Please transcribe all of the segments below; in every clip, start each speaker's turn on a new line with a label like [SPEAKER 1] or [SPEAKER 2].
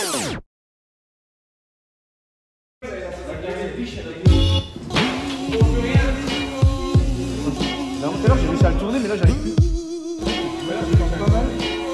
[SPEAKER 1] Tout à l'heure j'ai réussi à le tourner mais là j'arrive plus. Pas mal.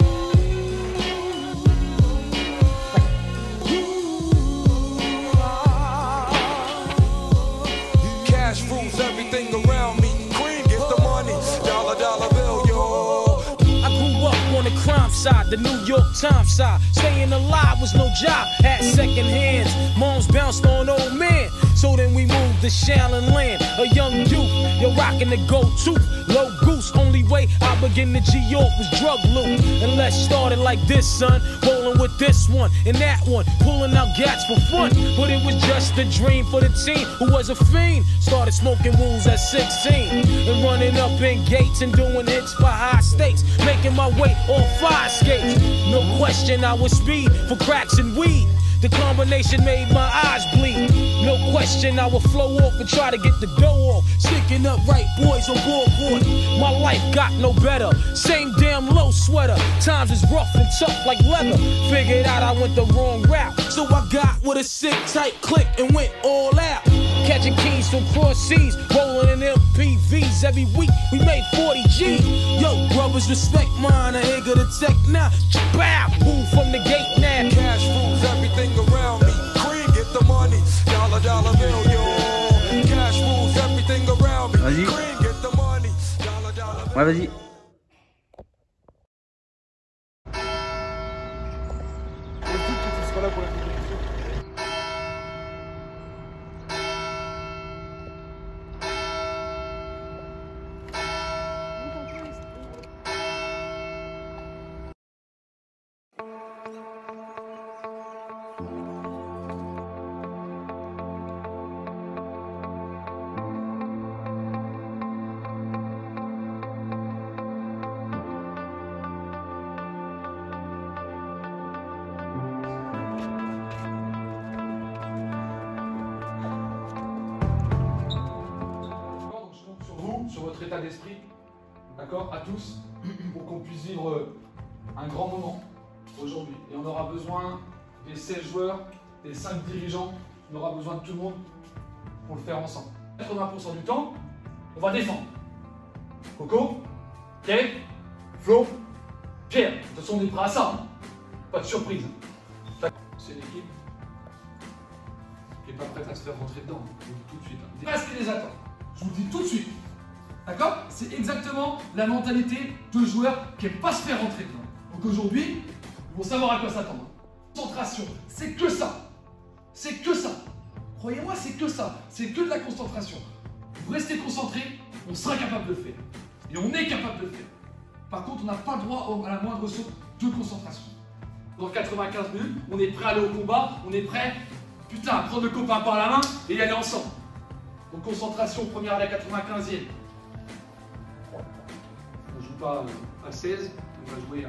[SPEAKER 2] Cash rules everything around me. Cream get the money. Dollar bill, yo.
[SPEAKER 3] I grew up on the crime side, the New York Times side. Staying alive was no job, had second hands. Moms bounced on old men. So then we moved to Shaolin Land, a young youth, you're rocking the gold tooth, low goose. Only way I begin to G-York was drug loot. And let's start it like this, son, rolling with this one and that one, pulling out gats for fun. But it was just a dream for the teen who was a fiend. Started smoking wools at 16 and running up in gates and doing hits for high stakes, making my way on fire skates. No question I was speed for cracks and weed. The combination made my eyes bleed. No question I would flow off and try to get the dough off. Sticking up right boys on board. My life got no better. Same damn low sweater. Times is rough and tough like leather. Figured out I went the wrong route. So I got with a sick tight click and went all out. Catching keys from cross seas, rolling in MPVs. Every week we made 40 G. Yo, brothers, respect mine. I ain't gonna tech now. Bow, move from the gate now.
[SPEAKER 2] Cash rules everything around me. Cream get the money. Dollar bill, yo. Cash rules everything around me.
[SPEAKER 1] Vas-y.
[SPEAKER 2] Cream get the money. Dollar bill.
[SPEAKER 1] Ouais, vas-y. Tu seras là pour la compétition.
[SPEAKER 4] Sur votre état d'esprit, d'accord, à tous, pour qu'on puisse vivre un grand moment aujourd'hui. Et on aura besoin des 16 joueurs, des 5 dirigeants, on aura besoin de tout le monde pour le faire ensemble. 80% du temps, on va défendre. Coco, Kev, Flo, Pierre, de toute façon on est prêts à ça, hein. Pas de surprise. C'est une équipe qui n'est pas prête à se faire rentrer dedans, je vous le dis tout de suite. Hein. Pas ce qui les attend, je vous le dis tout de suite. D'accord? C'est exactement la mentalité de joueurs qui n'aiment pas se faire rentrer dedans. Donc aujourd'hui, ils vont savoir à quoi s'attendre. Concentration, c'est que ça. C'est que ça. Croyez-moi, c'est que ça. C'est que de la concentration. Vous restez concentré, on sera capable de le faire. Et on est capable de le faire. Par contre, on n'a pas droit à la moindre saute de concentration. Dans 95 minutes, on est prêt à aller au combat, on est prêt, putain, à prendre le copain par la main et y aller ensemble. Donc concentration, première à la 95e. On ne joue pas à 16, on va jouer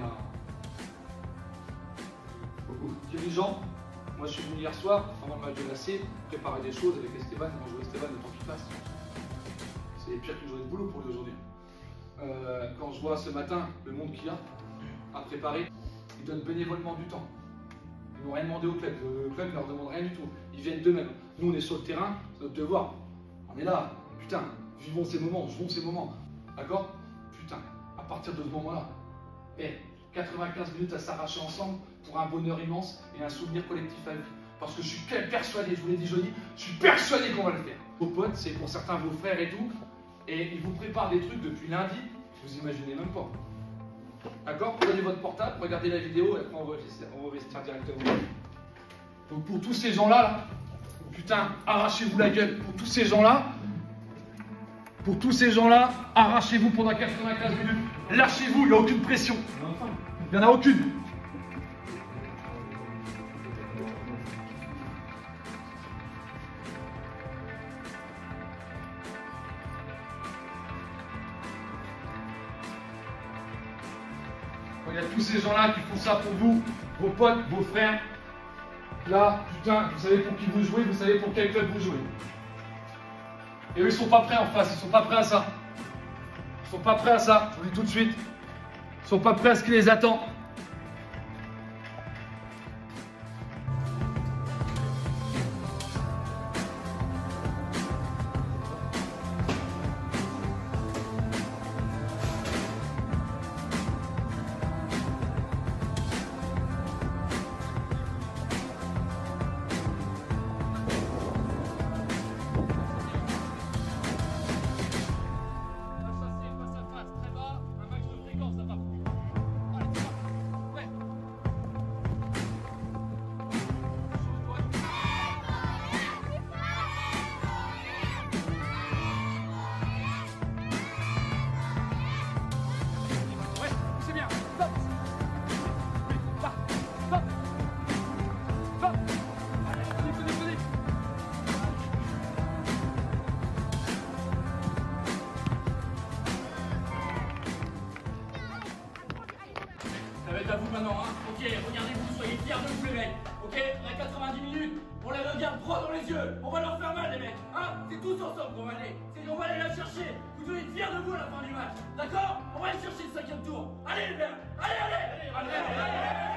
[SPEAKER 4] aux dirigeants. Moi je suis venu hier soir, avant le match de la C, préparer des choses avec Esteban, on va jouer Esteban le temps qu'il passe. C'est pire qu'une journée de boulot pour lui aujourd'hui. Quand je vois ce matin le monde qu'il y a à préparer, ils donnent bénévolement du temps. Ils n'ont rien demandé au club, le club ne leur demande rien du tout. Ils viennent d'eux-mêmes. Nous on est sur le terrain, c'est notre devoir. On est là, putain, vivons ces moments, jouons ces moments. D'accord? Putain, à partir de ce moment-là, 95 minutes à s'arracher ensemble pour un bonheur immense et un souvenir collectif à vie. Parce que je suis persuadé, je vous l'ai dit jeudi, je suis persuadé qu'on va le faire. Vos potes, c'est pour certains vos frères et tout, et ils vous préparent des trucs depuis lundi, vous imaginez même pas. D'accord? Prenez votre portable, regardez la vidéo et après on va investir directement. Donc pour tous ces gens-là, là, putain, arrachez-vous la gueule. Pour tous ces gens-là, arrachez-vous pendant 95 minutes. Lâchez-vous, il n'y a aucune pression. Il n'y en a aucune. Il y a tous ces gens-là qui font ça pour vous, vos potes, vos frères. Là, putain, vous savez pour qui vous jouez, vous savez pour quel club vous jouez. Et eux, ils sont pas prêts en face, ils sont pas prêts à ça. Ils sont pas prêts à ça, je vous le dis tout de suite. Ils sont pas prêts à ce qui les attend.
[SPEAKER 5] hein. Ok, regardez-vous, soyez fiers de vous les mecs. Ok, on a 90 minutes, on les regarde droit dans les yeux. On va leur faire mal les mecs. Hein, c'est tous ensemble qu'on va aller. On va aller la chercher. Vous devez être fiers de vous à la fin du match. D'accord? On va aller chercher le 5e tour. Allez les gars. Allez, allez, allez, allez, allez, allez.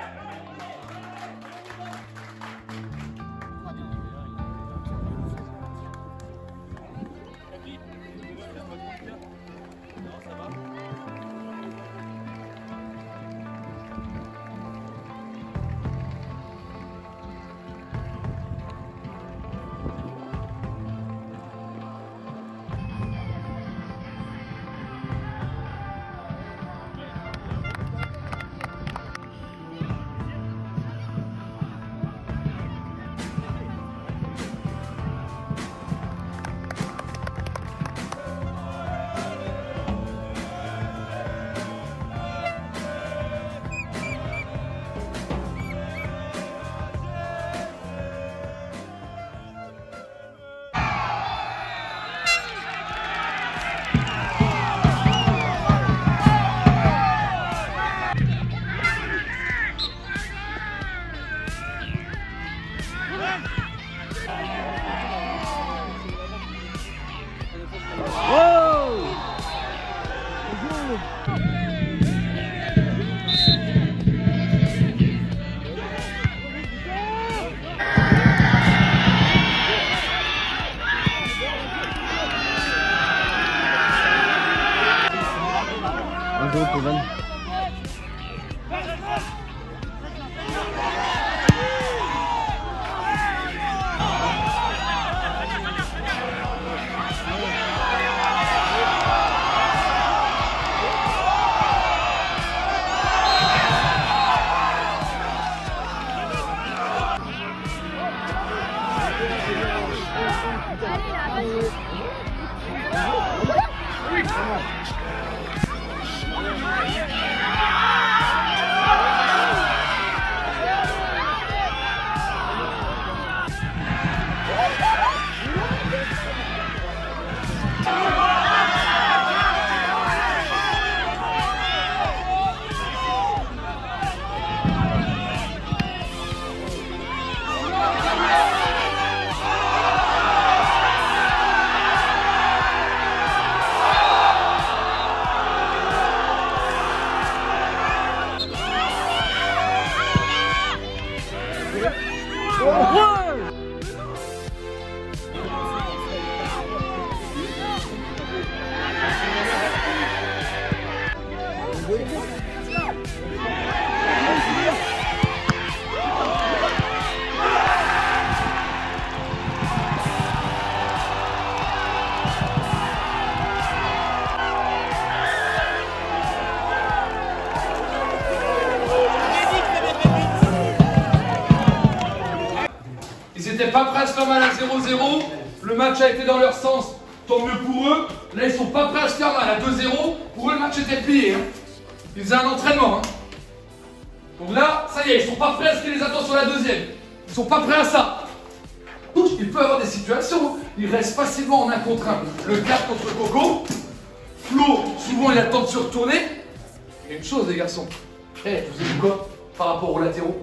[SPEAKER 4] Pas prêts à se faire mal à 0-0, le match a été dans leur sens, tant mieux pour eux. Là ils sont pas prêts à se faire mal à 2-0, pour eux le match était plié. Hein. Ils faisaient un entraînement. Hein. Donc là, ça y est, ils sont pas prêts à ce qui les attend sur la deuxième. Ils sont pas prêts à ça. Donc il peut y avoir des situations, ils restent facilement en 1 contre 1. Le 4 contre Coco, Flo, souvent il a le temps de se retourner. Il y a une chose les garçons, vous avez vu quoi par rapport aux latéraux?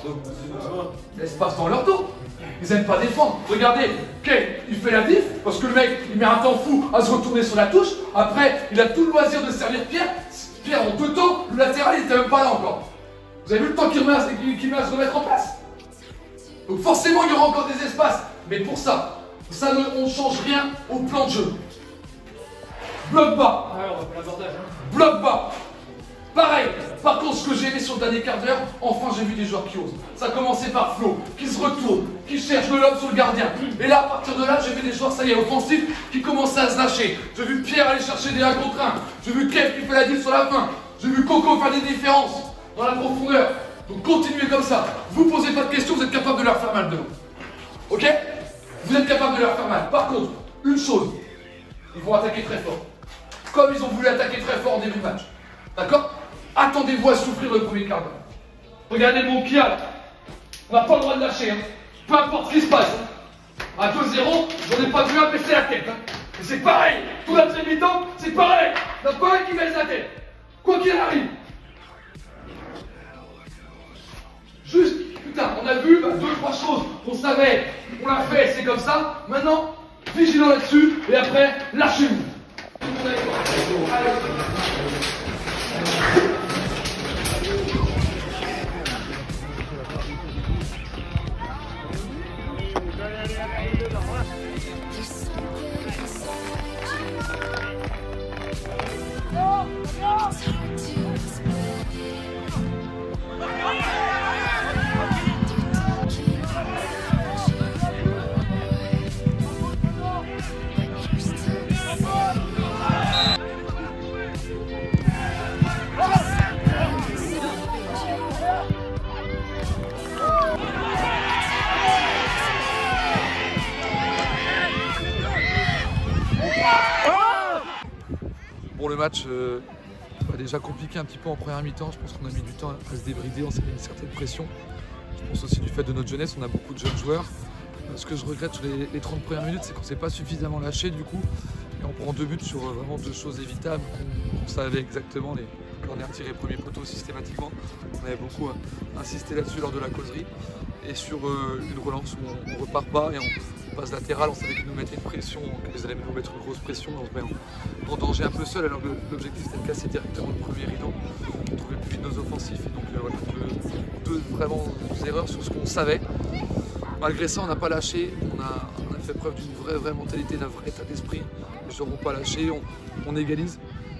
[SPEAKER 4] L'espace dans leur dos. Ils aiment pas défendre. Regardez, Kay, il fait la diff parce que le mec, il met un temps fou à se retourner sur la touche. Après, il a tout le loisir de servir Pierre. Pierre en 2 temps, le latéral, il était même pas là encore. Vous avez vu le temps qu'il met à se remettre en place? Donc forcément, il y aura encore des espaces. Mais pour ça, on ne change rien au plan de jeu. Bloc bas.
[SPEAKER 5] Ouais, on va faire l'avantage. Hein.
[SPEAKER 4] Bloc bas. Pareil, par contre, ce que j'ai aimé sur le dernier quart d'heure, enfin j'ai vu des joueurs qui osent. Ça a commencé par Flo, qui se retourne, qui cherche le lob sur le gardien. Et là, à partir de là, j'ai vu des joueurs, ça y est, offensifs, qui commençaient à se lâcher. J'ai vu Pierre aller chercher des 1 contre 1. J'ai vu Kev qui fait la diff sur la fin. J'ai vu Coco faire des différences dans la profondeur. Donc continuez comme ça. Vous posez pas de questions, vous êtes capable de leur faire mal demain. Ok? Vous êtes capable de leur faire mal. Par contre, une chose, ils vont attaquer très fort. Comme ils ont voulu attaquer très fort en début de match. D'accord? Attendez-vous à souffrir le premier quart d'heure. Regardez mon Kia là. On n'a pas le droit de lâcher. Hein. Peu importe ce qui se passe. Hein. À 2-0, j'en ai pas vu un baisser la tête. Hein. Et c'est pareil. Tout la deuxième mi-temps, c'est pareil. Il n'y en a pas un qui baisse la tête. Quoi qu'il arrive. 3 choses qu'on savait, on l'a fait, c'est comme ça. Maintenant, vigilant là-dessus, et après, lâchez-vous. Tout le monde avec moi. Allez. Bon, le match déjà compliqué un petit peu en première mi-temps. Je pense qu'on a mis du temps à se débrider, on s'est mis une certaine pression. Je pense aussi du fait de notre jeunesse, on a beaucoup de jeunes joueurs. Ce que je regrette sur les 30 premières minutes, c'est qu'on ne s'est pas suffisamment lâché du coup. Et on prend 2 buts sur vraiment 2 choses évitables. On savait exactement les corners tirés premier poteau systématiquement. On avait beaucoup insisté là-dessus lors de la causerie. Et sur une relance où on ne repart pas et on passe latéral, on savait qu'ils nous mettaient une pression, qu'ils allaient nous mettre une grosse pression, on se met en danger un peu seul, alors que l'objectif c'était de casser directement le premier rideau, trouver plus vite nos offensifs, et donc voilà, 2 vraiment erreurs sur ce qu'on savait. Malgré ça, on n'a pas lâché, on a fait preuve d'une vraie mentalité, d'un vrai état d'esprit. Les joueurs n'ont pas lâché, on égalise.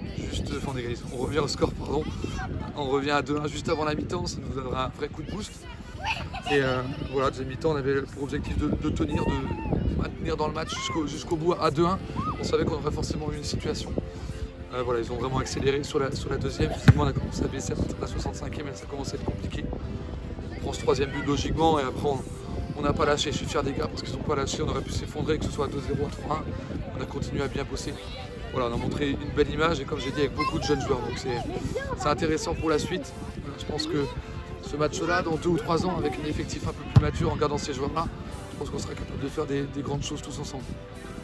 [SPEAKER 4] On revient au score, pardon. On revient à 2-1 juste avant la mi-temps, ça nous donnera un vrai coup de boost. Et voilà, deuxième mi-temps, on avait pour objectif de tenir, de maintenir dans le match jusqu'au bout à 2-1. On savait qu'on aurait forcément eu une situation. Voilà, ils ont vraiment accéléré sur la deuxième. Finalement, on a commencé à baisser à partir de la 65e, mais ça commençait à être compliqué. On prend ce 3e but logiquement et après on n'a pas lâché. Je suis fier des gars parce qu'ils n'ont pas lâché. On aurait pu s'effondrer, que ce soit à 2-0, à 3-1. On a continué à bien bosser. Voilà, on a montré une belle image et comme j'ai dit, avec beaucoup de jeunes joueurs. Donc c'est intéressant pour la suite. Je pense que ce match-là, dans 2 ou 3 ans, avec un effectif un peu plus mature, en gardant ces joueurs-là, je pense qu'on sera capable de faire des grandes choses tous ensemble.